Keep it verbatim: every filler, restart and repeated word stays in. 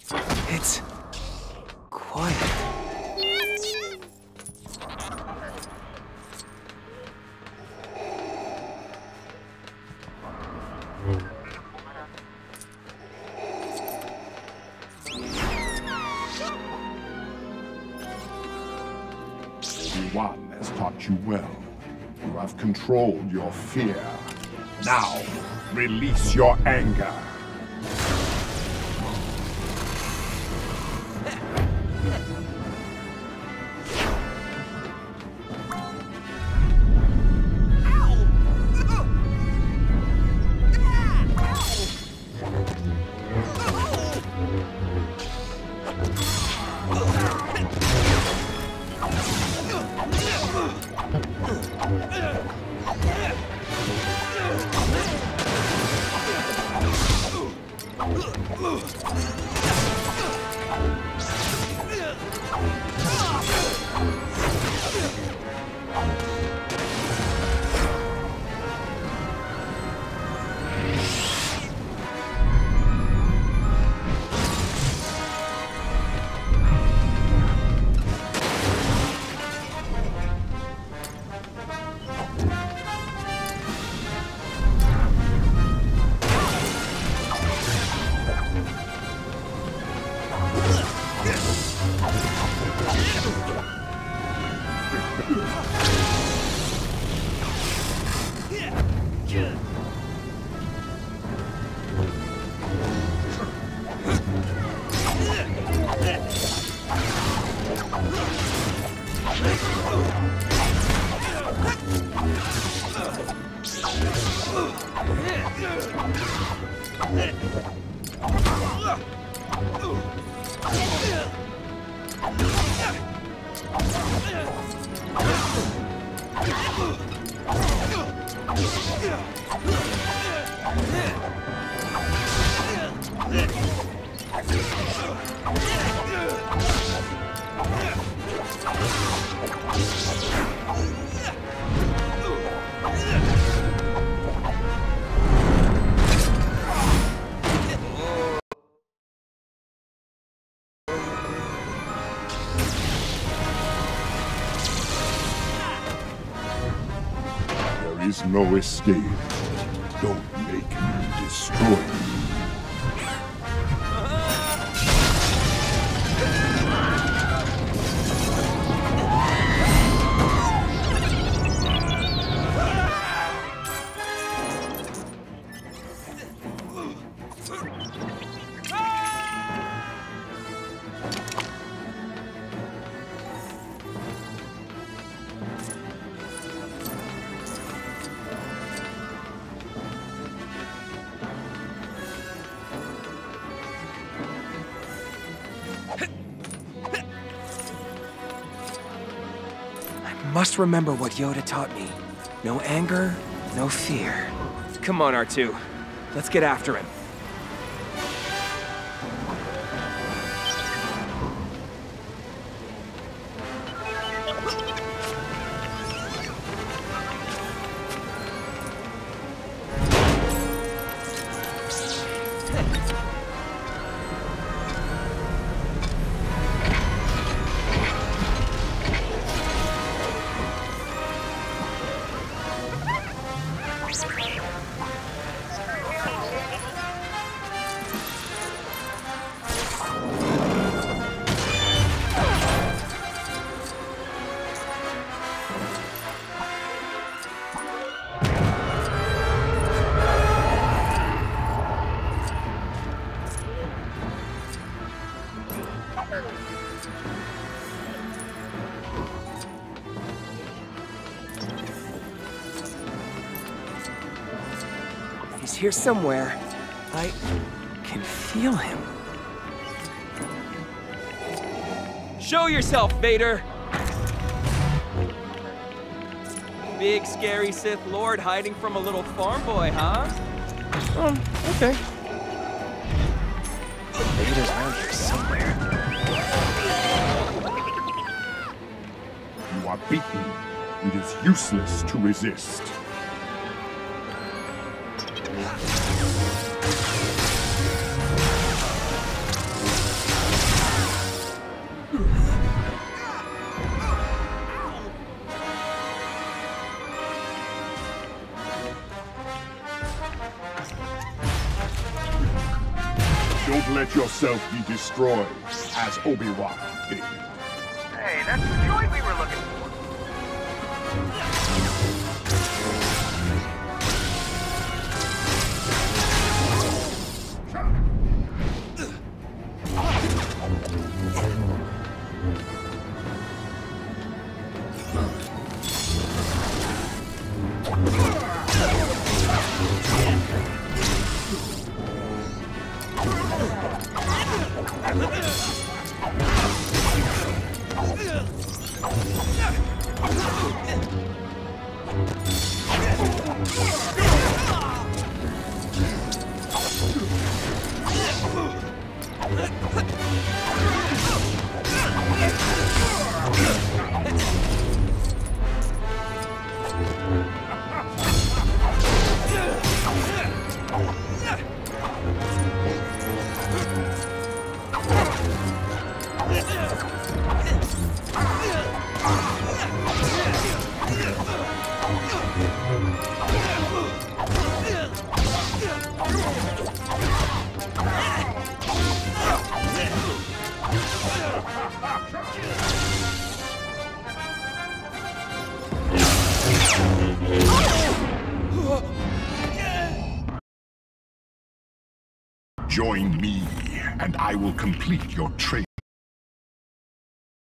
It's quiet. Yuan has taught you well. You have controlled your fear. Now, release your anger. There is no escape. Don't make me destroy you. Must remember what Yoda taught me. No anger, no fear. Come on, R two. Let's get after him. He's here somewhere. I can feel him. Show yourself, Vader! Big scary Sith Lord hiding from a little farm boy, huh? Um, okay. Vader's around here somewhere. You are beaten. It is useless to resist. Let yourself be destroyed, as Obi-Wan did. Hey, that's the droid we were looking for. Join me, and I will complete your training.